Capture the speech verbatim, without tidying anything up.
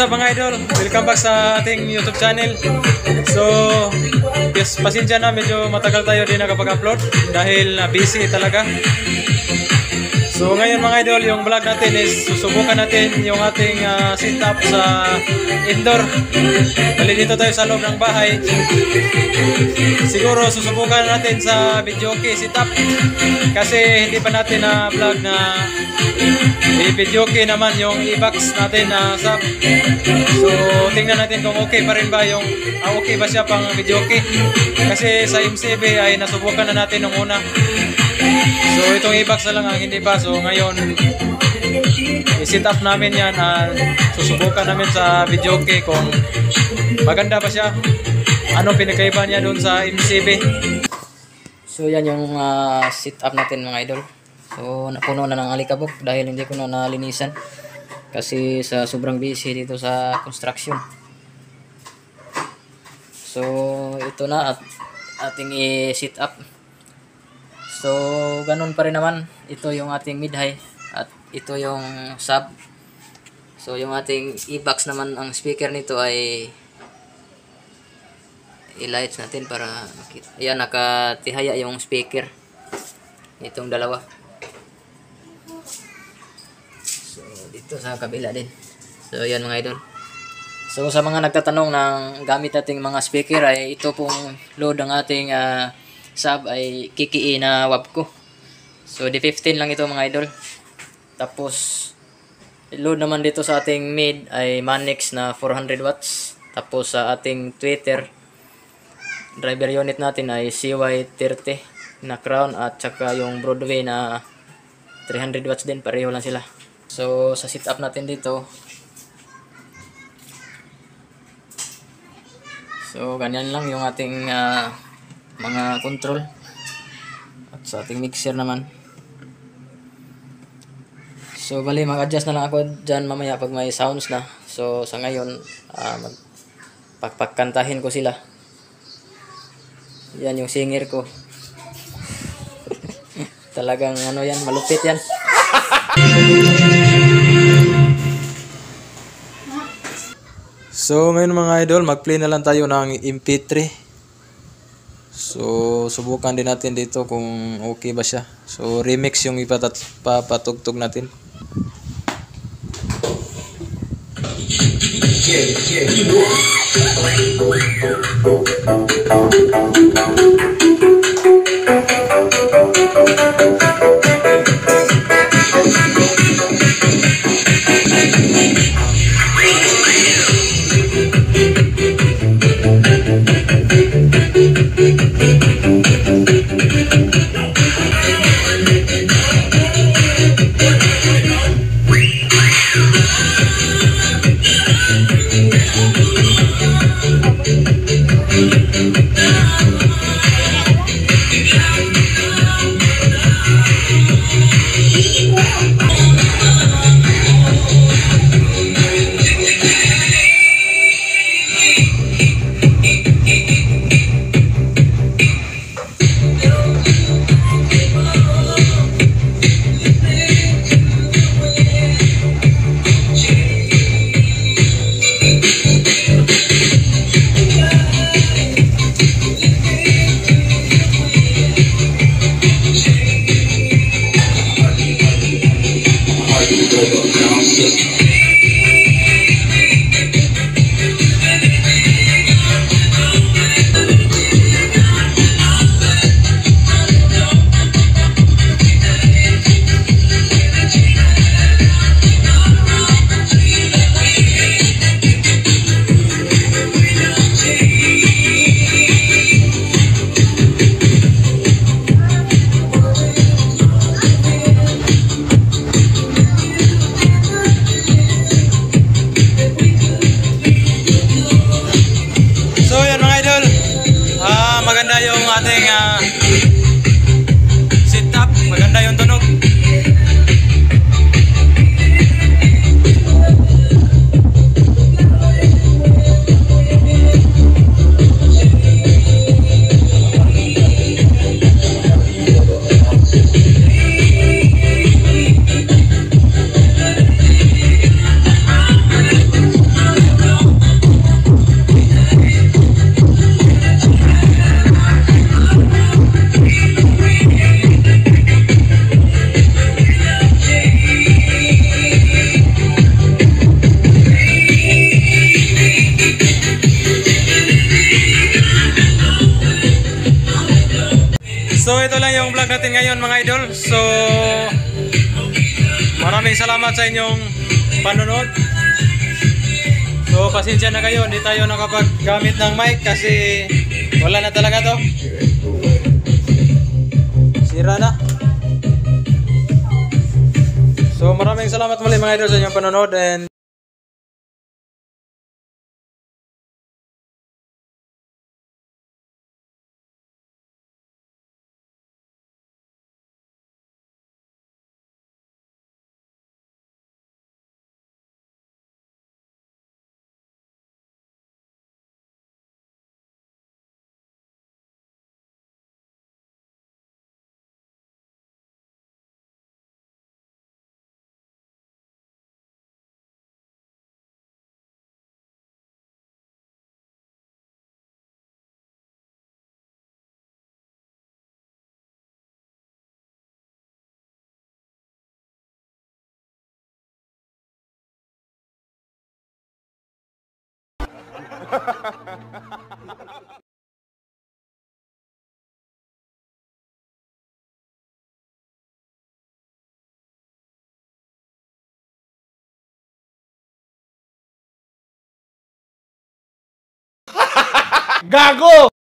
up mga idol? Welcome back sa ating YouTube channel. So, yes, pasensya na, medyo matagal tayo din nakapag-upload dahil na busy talaga. So ngayon mga idol, yung vlog natin is susubukan natin yung ating uh, setup sa indoor. Bali dito tayo sa loob ng bahay. Siguro susubukan natin sa videoke setup kasi hindi pa natin na vlog na i-videoke naman yung e-box natin na sub. So tingnan natin kung okay pa rin ba yung ah, okay ba siya pang videoke kasi sa M C B ay nasubukan na natin nung una. So itong e-box na lang ang hindi pa. So ngayon i-set up namin yan at susubukan namin sa videoke kung maganda ba siya, anong pinagkaiba niya doon sa M C B. So yan yung uh, set up natin mga idol. So napuno na ng alikabok dahil hindi ko na nalinisan kasi sa sobrang busy dito sa construction. So ito na at ating i-set up. So, ganun pa rin naman. Ito yung ating mid-high at ito yung sub. So, yung ating e-box naman, ang speaker nito ay i-lights natin para makita. Ayan, nakatihaya yung speaker. Itong dalawa. So, dito sa kabila din. So, yan mga idol. So, sa mga nagtatanong ng gamit nating mga speaker ay ito pong load ng ating uh, sub ay Kiki na Wabco. So D fifteen lang ito mga idol. Tapos load naman dito sa ating mid ay Manix na four hundred watts. Tapos sa ating tweeter driver unit natin ay C Y thirty na crown at saka yung Broadway na three hundred watts din, pareho lang sila. So sa setup natin dito, so ganyan lang yung ating uh, mga control at sa ating mixer naman. So bali mag-adjust na lang ako dyan mamaya pag may sounds na. So sa ngayon uh, magpagkantahin ko sila. Yan yung singer ko. Talagang ano yan, malupit yan. So ngayon mga idol, mag-play na lang tayo ng M P three. So, subukan din natin dito kung okay ba siya. So, remix yung ipapatugtog natin. Yeah, yeah, you know. Maganda yung ating uh, setup, maganda yung tunog. So ito lang yung vlog natin ngayon mga idol. So maraming salamat sa inyong panonood. So pasensya na kayo, hindi tayo nakapaggamit ng mic kasi wala na talaga to. Sira na. So maraming salamat muli mga idol sa inyong panonood and Gago!